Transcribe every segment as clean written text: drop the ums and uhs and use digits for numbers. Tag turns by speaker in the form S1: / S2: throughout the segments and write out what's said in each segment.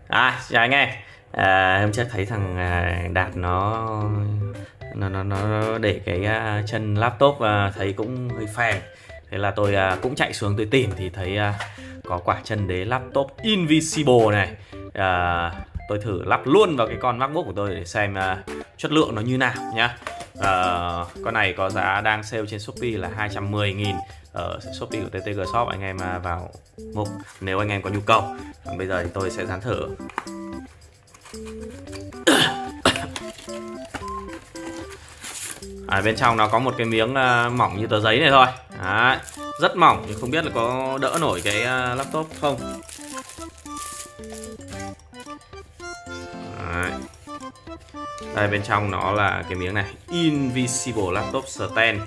S1: Chào anh em. Hôm trước thấy thằng Đạt nó để cái chân laptop thấy cũng hơi phèn. Thế là tôi cũng chạy xuống tôi tìm thì thấy có quả chân đế laptop Invisible này. Tôi thử lắp luôn vào cái con MacBook của tôi để xem chất lượng nó như nào nhá. Con này có giá đang sale trên Shopee là 210.000 ở Shopee của TTG Shop, anh em vào mục nếu anh em có nhu cầu. Còn bây giờ thì tôi sẽ dán thử. Bên trong nó có một cái miếng mỏng như tờ giấy này thôi. Đấy, rất mỏng nhưng không biết là có đỡ nổi cái laptop không. Đấy. Đây, bên trong nó là cái miếng này, Invisible Laptop Stand.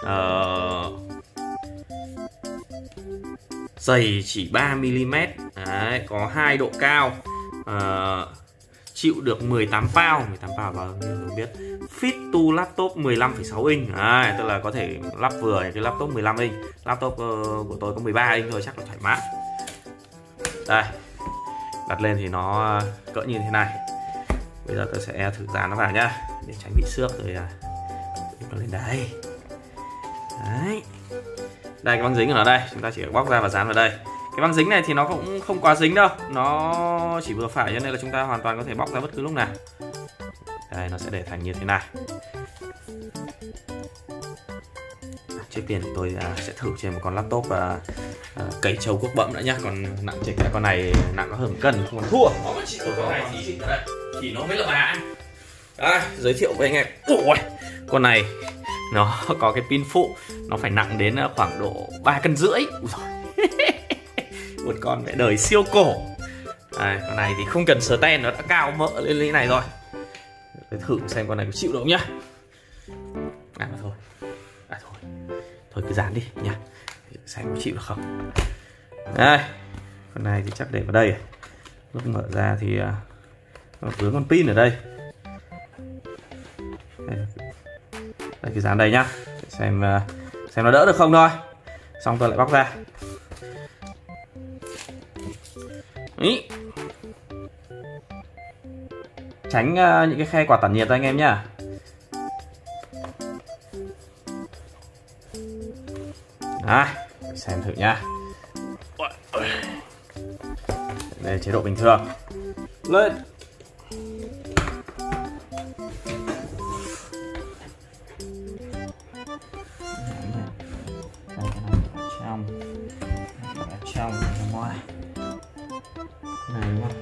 S1: Dày chỉ 3mm. Đấy, có 2 độ cao. Chịu được 18 pound. 18 pound bao nhiêu không biết. Fit to laptop 15,6 inch. Đấy, tức là có thể lắp vừa cái laptop 15 inch. Laptop của tôi có 13 inch thôi, chắc là thoải mái. Đây, đặt lên thì nó cỡ như thế này. Bây giờ tôi sẽ thử dán nó vào nhá, để tránh bị xước rồi nó lên đây. Đấy. Đây, cái băng dính của nó đây, chúng ta chỉ bóc ra và dán vào đây. Cái băng dính này thì nó cũng không quá dính đâu, nó chỉ vừa phải, cho nên là chúng ta hoàn toàn có thể bóc ra bất cứ lúc nào. Đây, nó sẽ để thành như thế này. Trước tiên thì tôi sẽ thử trên một con laptop cấy trâu quốc bẩm nữa nhá. Còn nặng chệch ra con này nặng có hơn 1 cân, không còn thua. Con này thì nó mới là bà. Đây, giới thiệu với anh em. Ôi, con này nó có cái pin phụ, nó phải nặng đến khoảng độ 3,5 cân. Một con mẹ đời siêu cổ. Đây, con này thì không cần stand, nó đã cao mỡ lên như thế này rồi. Tôi thử xem con này có chịu được không nhá. Thôi thôi cứ dán đi nhá, xem có chịu được không. Đây, con này thì chắc để vào đây. Lúc mở ra thì nó vướng con pin ở đây. Đây, cứ dán đây nhá, xem nó đỡ được không thôi. Xong tôi lại bóc ra. Ý. Tránh những cái khe quả tản nhiệt anh em nhá. Đấy, xem thử nhá. Đây, chế độ bình thường. Lên. Trong ngoài này đúng không?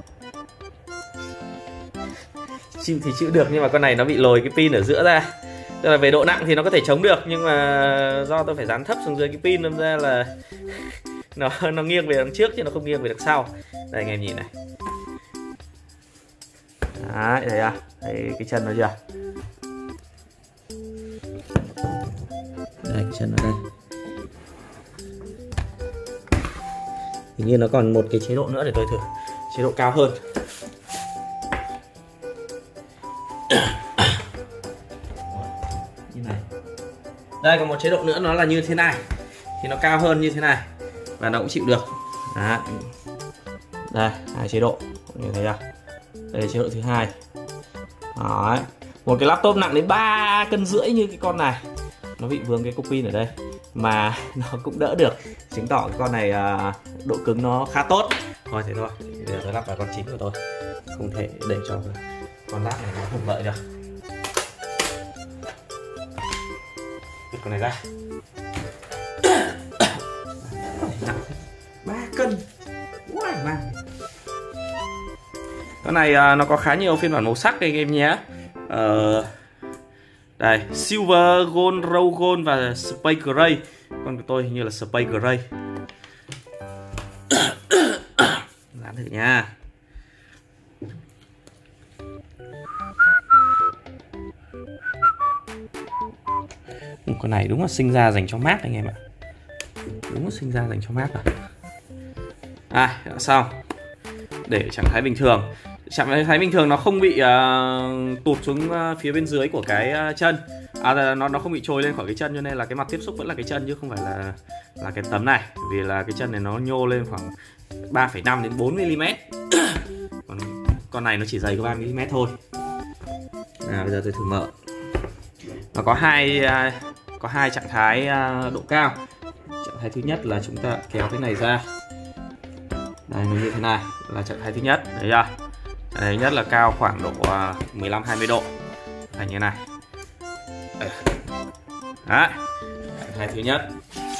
S1: Chịu thì chịu được, nhưng mà con này nó bị lồi cái pin ở giữa ra. Tức là về độ nặng thì nó có thể chống được, nhưng mà do tôi phải dán thấp xuống dưới cái pin, đâm ra là nó nghiêng về đằng trước chứ nó không nghiêng về đằng sau. Đây, anh em nhìn này. Đấy, thấy à? Thấy cái chân nó chưa? Đây, cái chân nó đây. Hình như nó còn một cái chế độ nữa để tôi thử. Chế độ cao hơn. Như này. Đây, còn một chế độ nữa nó là như thế này. Thì nó cao hơn như thế này. Và nó cũng chịu được. Đó. Đây, 2 chế độ. Như thế à? Đây là chế độ thứ 2. Đấy. Một cái laptop nặng đến 3,5 cân như cái con này, nó bị vướng cái cục pin ở đây mà nó cũng đỡ được, chứng tỏ cái con này độ cứng nó khá tốt. Thôi thế thôi, bây giờ tôi lắp vào con chính của tôi, không thể để cho con lát này nó hưởng lợi được. Vứt con này ra. 3 cân. Wow, man. Con này nó có khá nhiều phiên bản màu sắc anh em nhé. Đây, Silver, Gold, Rose Gold và Space Gray. Con của tôi hình như là Space Gray. Dán thử nha. Con này đúng là sinh ra dành cho Mac anh em ạ. Đúng là sinh ra dành cho Mac rồi. Đã xong. Để trạng thái bình thường. Trạng thái bình thường nó không bị tụt xuống phía bên dưới của cái chân. Nó không bị trồi lên khỏi cái chân, cho nên là cái mặt tiếp xúc vẫn là cái chân chứ không phải là cái tấm này. Vì là cái chân này nó nhô lên khoảng 3,5 đến 4 mm. con này nó chỉ dày có 3 mm thôi. Nào bây giờ tôi thử mở. Nó có hai trạng thái độ cao. Trạng thái thứ nhất là chúng ta kéo cái này ra. Đây, nó như thế này là trạng thái thứ nhất, thấy chưa? Trạng thái thứ nhất là cao khoảng độ 15-20 độ, thành như này. Đấy, trạng thái thứ nhất.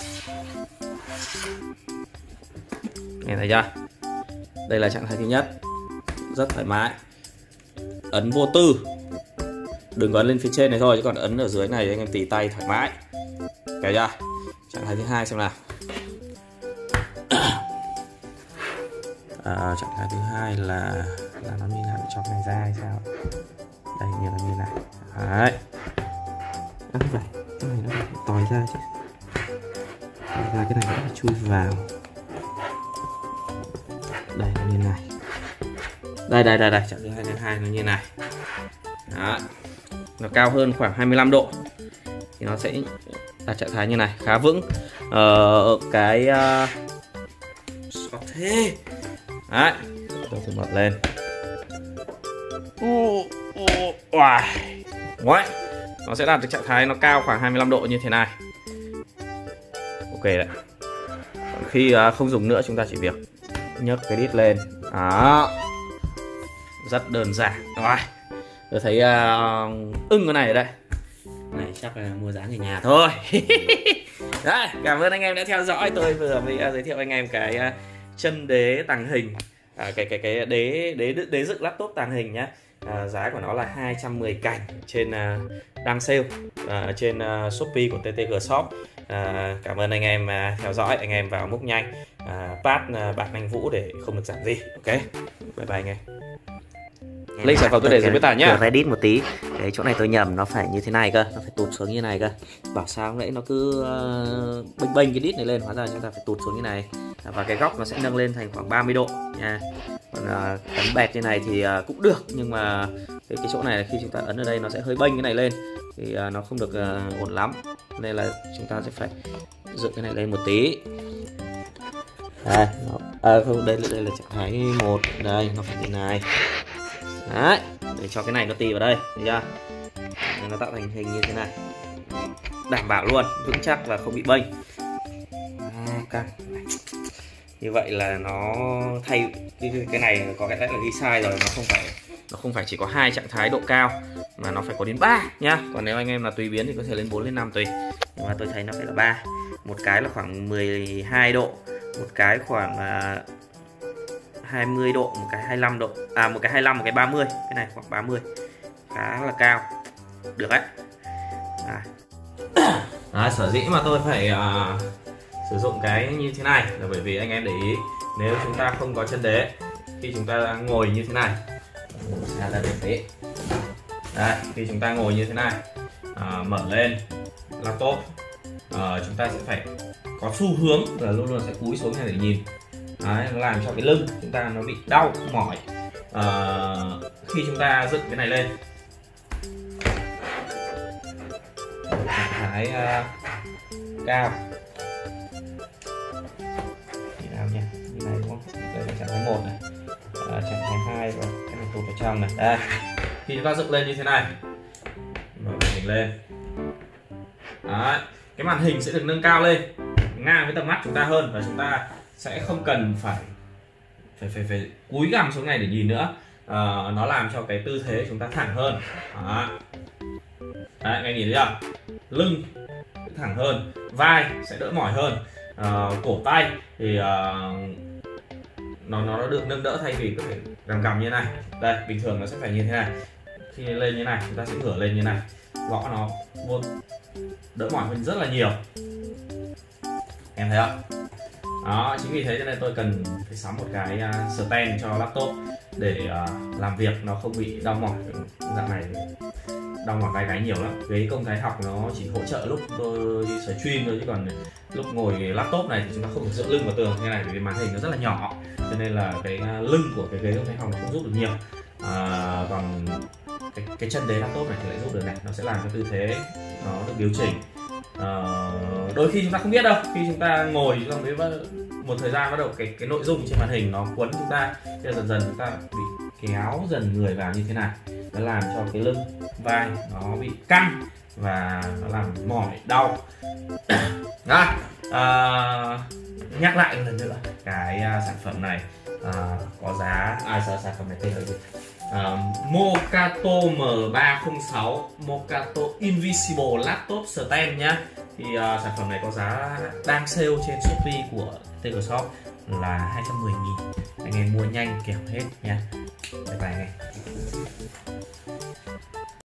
S1: Nghe thấy chưa? Đây là trạng thái thứ nhất, rất thoải mái. Ấn vô tư, đừng có ấn lên phía trên này thôi, chứ còn ấn ở dưới này anh em tì tay thoải mái. Thấy chưa? Trạng thái thứ hai xem nào. Trạng thái thứ hai là nó như nào, để cho cái này ra hay sao? Đây, như là như này. Đấy. Không phải, cái này nó phải tòi ra chứ. Tòi ra cái này nó phải chui vào. Đây là như này. Đây, trạng thứ hai nó như này. Đó. Nó cao hơn khoảng 25 độ thì nó sẽ là trạng thái như này, khá vững. Cái thế. Đấy, tôi thử mở lên. Wow. Nó sẽ đạt được trạng thái nó cao khoảng 25 độ như thế này. Ok đấy. Còn khi không dùng nữa, chúng ta chỉ việc nhấc cái đít lên. Đó. Rất đơn giản. Rồi. Tôi thấy ưng cái này ở đây. Này chắc là mua dáng ở nhà thôi. Đấy, cảm ơn anh em đã theo dõi. Tôi vừa mới giới thiệu anh em cái chân đế tàng hình, cái đế dựng laptop tàng hình nhá. Giá của nó là 210 cành trên đang sale trên Shopee của TTG Shop. Cảm ơn anh em theo dõi. Anh em vào múc nhanh, pass bạc anh Vũ để không được giảm gì. Ok, bye bye anh em. Link sản phẩm tôi để dưới mô tả nhá.
S2: Reddit một tí. Đấy, chỗ này tôi nhầm, nó phải như thế này cơ, nó phải tụt xuống như này cơ. Bảo sao nãy nó cứ bênh cái đít này lên, hóa ra chúng ta phải tụt xuống như này. Và cái góc nó sẽ nâng lên thành khoảng 30 độ nha. Còn ấn bẹt như này thì cũng được, nhưng mà cái chỗ này khi chúng ta ấn ở đây nó sẽ hơi bênh cái này lên thì nó không được ổn lắm, nên là chúng ta sẽ phải dựng cái này lên một tí. Đây, không, đây là trạng thái 1, đây nó phải như này. Đấy, để cho cái này nó tì vào đây, thấy chưa? Để nó tạo thành hình như thế này, đảm bảo luôn, vững chắc và không bị bênh. Như vậy là nó thay cái này có lẽ là ghi sai rồi, nó không phải chỉ có 2 trạng thái độ cao mà nó phải có đến 3 nhá. Còn nếu anh em là tùy biến thì có thể lên 4 lên 5 tùy, nhưng mà tôi thấy nó phải là 3. Một cái là khoảng 12 độ, một cái khoảng 20 độ, một cái 25 độ, một cái 25, một cái 30, cái này khoảng 30, khá là cao, được đấy.
S1: Sở dĩ mà tôi phải sử dụng cái như thế này là bởi vì anh em để ý, nếu chúng ta không có chân đế, khi chúng ta ngồi như thế này, khi chúng ta ngồi như thế này, mở lên laptop, chúng ta sẽ phải có xu hướng là luôn luôn sẽ cúi xuống để nhìn. Đấy, nó làm cho cái lưng chúng ta nó bị đau mỏi. Khi chúng ta dựng cái này lên trạng thái cao thì nào nhỉ, như này đúng không? Đây là trạng thái 1 này, trạng thái 2 rồi, cái này tụt vào trong này. Đây, khi chúng ta dựng lên như thế này, mở màn hình lên. Đấy, cái màn hình sẽ được nâng cao lên ngang với tầm mắt chúng ta hơn, và chúng ta sẽ không cần phải cúi gằm xuống này để nhìn nữa. Nó làm cho cái tư thế chúng ta thẳng hơn. Đó. Đấy, anh nhìn thấy chưa? Lưng thẳng hơn, vai sẽ đỡ mỏi hơn, cổ tay thì nó được nâng đỡ thay vì có thể gằm như này. Đây, bình thường nó sẽ phải như thế này. Khi lên như này, chúng ta sẽ ngửa lên như này, gõ nó vô đỡ mỏi hơn rất là nhiều. Em thấy không? Đó, chính vì thế cho nên tôi cần phải sắm một cái stand cho laptop để làm việc nó không bị đau mỏi. Dạo này đau mỏi vai gáy nhiều lắm. Ghế công thái học nó chỉ hỗ trợ lúc tôi đi stream thôi, chứ còn lúc ngồi laptop này thì chúng ta không được dựa lưng vào tường như này, bởi vì màn hình nó rất là nhỏ, cho nên là cái lưng của cái ghế công thái học nó không giúp được nhiều. Còn cái chân đế laptop này thì lại giúp được này, nó sẽ làm cho tư thế nó được điều chỉnh. Đôi khi chúng ta không biết đâu, khi chúng ta ngồi trong một thời gian bắt đầu cái nội dung trên màn hình nó cuốn chúng ta, thì dần dần chúng ta bị kéo dần người vào như thế này, nó làm cho cái lưng vai nó bị căng và nó làm mỏi đau. Rồi, nhắc lại một lần nữa, cái sản phẩm này có giá sản phẩm này tên là gì? Mokato M306 Mokato Invisible Laptop Stand nhá. Thì sản phẩm này có giá đang sale trên Shopee của TG Shop là 210.000. Anh em mua nhanh kẻo hết nha. Bye bye anh em.